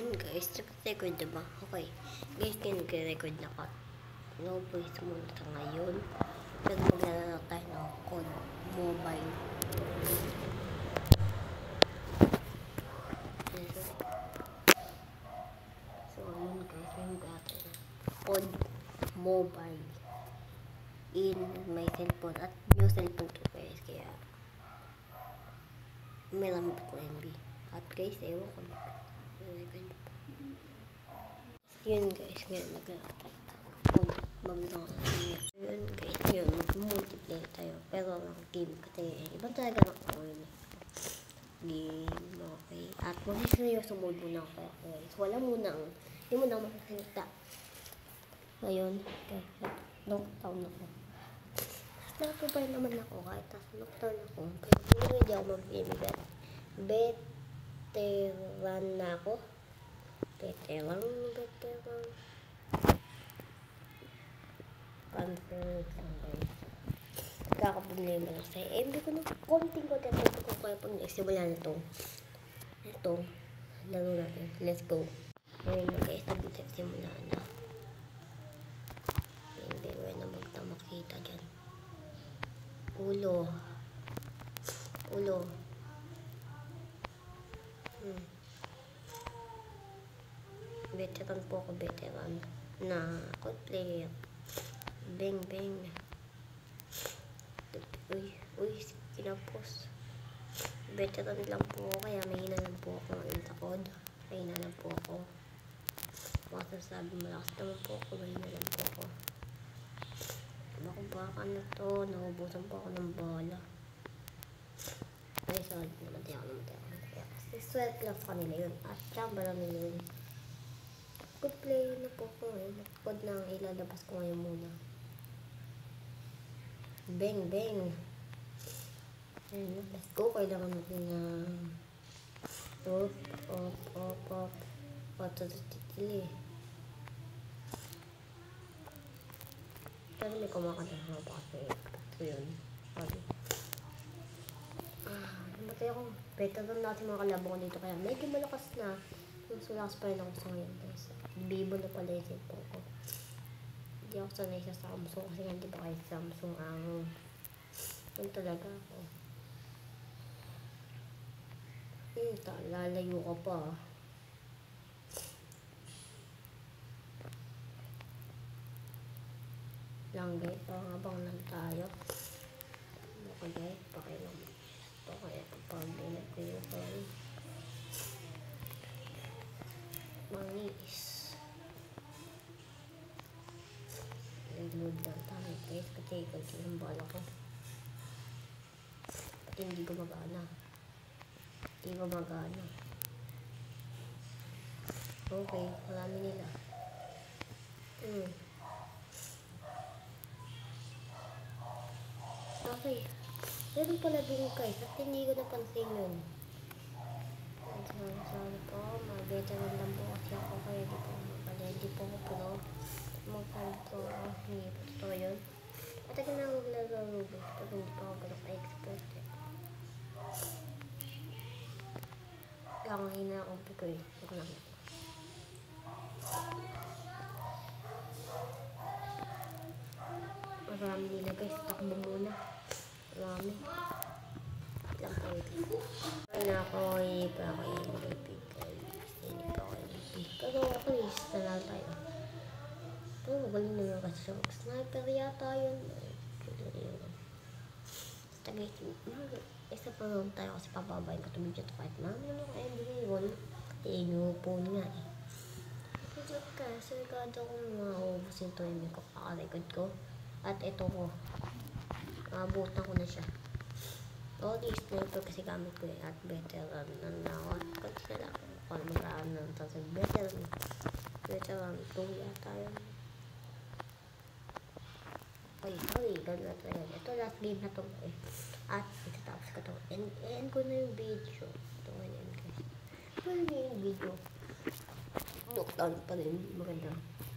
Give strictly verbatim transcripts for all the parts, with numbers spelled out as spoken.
Yun guys, nag-record na ba? Okay. Guys, kaya nag-record na ka. No voice muna sa ngayon. Pero maglalaro tayo ng code mobile. So, yun guys, may maglalaro tayo ng code mobile in my cellphone at new cellphone to guys. Kaya may lamit ko M B. At guys, ewan ko na. Yun guys, ngayon naglalaro tayo. Maglaro tayo. Yun guys, yun, mag-multiplayer tayo. Pero lang game kasi ibang talaga na ako yun. Game, okay. At mag-seryoso mode muna ako guys. Wala muna ang, hindi mo na makasalita. Ngayon, guys, knockdown ako. Nakapabay naman ako kahit nasa knockdown ako. Pero hindi ako mag-game. Veteran na ako. Veteran, veteran. Confirm lang guys. Kakaproblema lang sa'yo. Eh, hindi ko na konting ko dito ko kaya pag nagsimula na ito. Ito. Laro natin. Let's go. Ngayon na guys, nagsimula na. Hindi ko na magtamakita dyan. Ulo. Ulo. Hmm. Veteran po ako, veteran. Na code player. Bang, bang. Uy, uy, kinapos. Veteran lang po ako, kaya mahina lang po ako ng takod. Mahina lang po ako. Baka sabi malakas naman po ako, mahina lang po ako. Baka baka na to, naubusan po ako ng bola. Ay, sorry, namatay ako, namatay ako. Kasi sweat lang sa kanila yun. At chamba lang nila yun. Good player na po ako eh. Code na ang ilalabas ko ngayon muna. Bang, bang. Ayun, let's go. Kailangan natin na op, op, op, op. Patututili. Pero may kumakanta na pa kasi. Ito yun. Sorry. Ah, namatay ako. Better lang natin mga kalabang ko dito. Kaya medyo malakas na. Mas malakas pa rin ako sa ngayon guys. Bibo na pala yung cellphone ko. Hindi ako sanay sa Samsung kasi hindi ba kayo Samsung ang yun talaga ako. Hmm, lalayo ka pa. Lang guys, habang lang tayo. Okay guys, pakilang ito kaya kapag binag ko yung phone. Mangis. Nag-load lang tayo guys kasi kasi yung bala ko. Pati hindi gumagana. Hindi gumagana. Okay, marami nila. Hmm. Okay. Meron pala din guys at hindi ko napansin yun. Sorry, sorry po. Mag-veteran lang po kasi ako kaya di po magpala. Hindi po ako pro. Magpalito ako. Hindi po totoo yun. At ako na maglalaro guys. Pag hindi po ako ganun ka-expert eh. Kaya ang hina akong piko eh. Huwag lang. Marami nila guys. Takbo muna. Marami. Lang po ito. Kaya na ako eh. Para ako eh. Mag-ipig guys. Hindi pa ako eh. Pero ako eh. Sanal tayo. Pero magaling naman kasi siya. Sniper yata yun. Basta guys. Isa pa naman tayo kasi pababayin ko tubig dito kahit na ano ka M B yun. Eh, inuupon nga eh. Pero kasi sigurado kong mauubusin ito yung ko kakarecord ko. At ito ko. Nakabutan ko na siya. O, di sniper kasi gamit ko eh. At veteran na nakawat. Kasi na lang. Kung maraan na ito sa veteran. Veteran two yata yun. Ay, sorry. Gano'n na ito yun. Ito last game na ito eh. At itatapos ko ito. And, end ko na yung video. Ito nga yan guys. Ito na yung video. Knockdown pa rin. Maganda.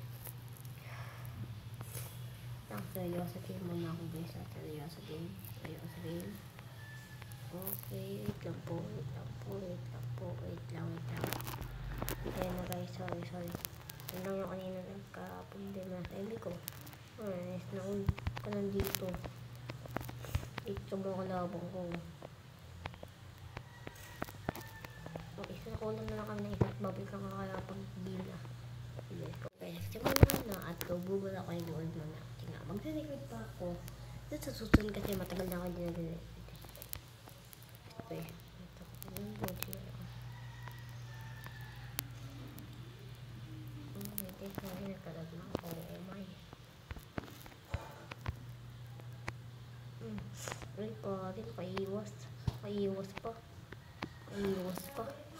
Ang seryoso game muna ako guys. Seryoso game. Seryoso game. Okay. Wait lang po. Wait lang po. Wait lang po. Wait lang. Wait lang. Kaya sorry. Yun lang yung kanina nagka-problema. Sabi ko, ay, naun ka nandito. Dito mo kalabang ko. O, isa ko lang na lang kami na isa at babalik ka kakalapang gila. Sige, okay. Simula na at gubugol ako yung doon mo na. Sige, magre-record pa ako. Ito sa susunod kasi matagal na ako din nag-record. Okay. Ito ko yung body na lang. Okay, ito yung nagkalag na ako. Oh my. Hmm. Uy pa rin, kaiwas. Kaiwas pa. Kaiwas pa.